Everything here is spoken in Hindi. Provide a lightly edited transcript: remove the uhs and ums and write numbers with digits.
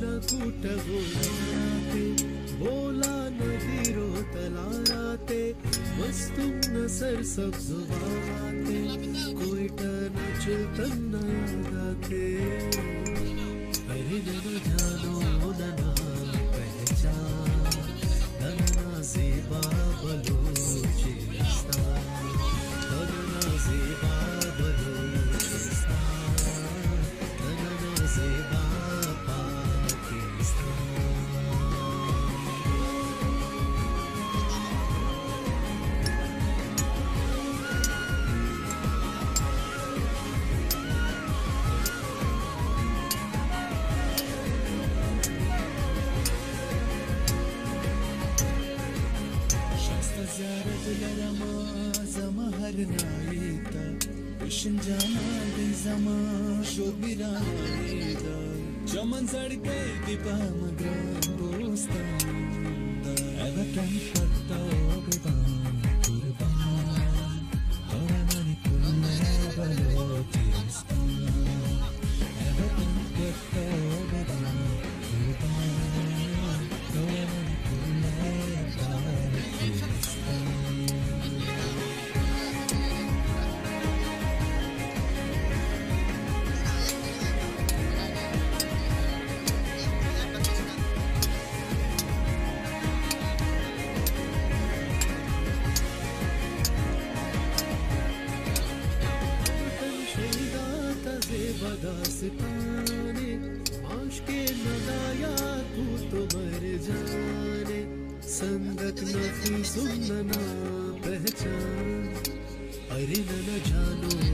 न कूट गोलाते बोला नदीरो तलाराते वस्तु न सर सब्ज वाते कोयट न चिलतन न यादाते अरे न जानो न पहचान दना ज़ेबा बलूचिस्तान दना ज़ेबा बलूचिस्तान दना Zeba Pakistan Zaman şod mirayda Çaman zardge dipam gram bostanda Evatan fatta obeban kurban Oramani pulle balochistan Evatan fatta obeban kurban Oramani pulle balochistan Dastane आश्के नदाया तू तो मर जाने संगत नफी सुनना पहचान अरे न जानो